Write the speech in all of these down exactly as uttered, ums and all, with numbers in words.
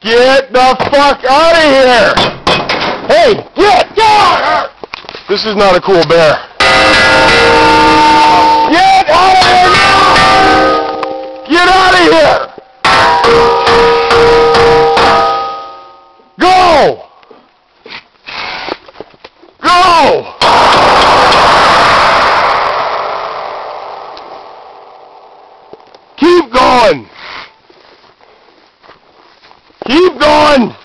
Get the fuck out of here! Hey, get! Get! This is not a cool bear. Get out of here now! Get out of here! Go! Go! Keep going! Keep going!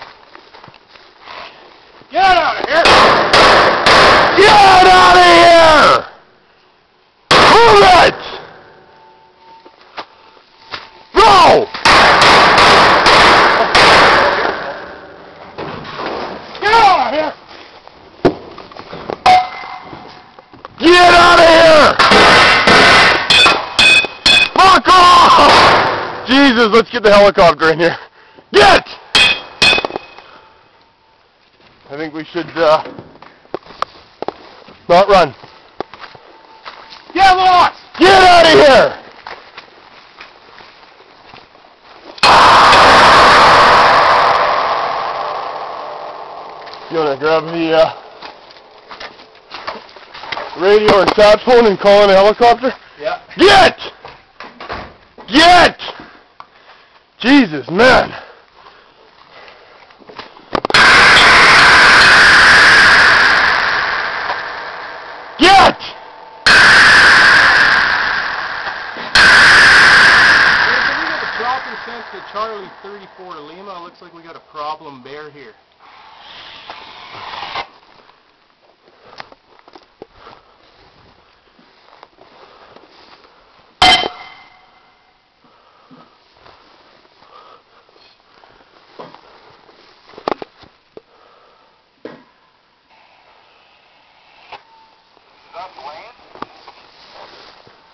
Get out of here! Get out of here! Move it! Go! Get out of here! Get out of here! Fuck off! Jesus, let's get the helicopter in here. Get! I think we should, uh, not run. Get lost! Get out of here! You wanna grab the, uh, radio or sat phone and call in a helicopter? Yeah. Get! Get! Jesus, man. Get! Chopper sent to Charlie thirty-four Lima. Looks like we got a problem bear here.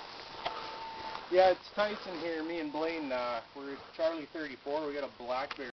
Yeah, it's Tyson here. Me and Blaine, uh, we're at Charlie thirty-four. We got a black bear.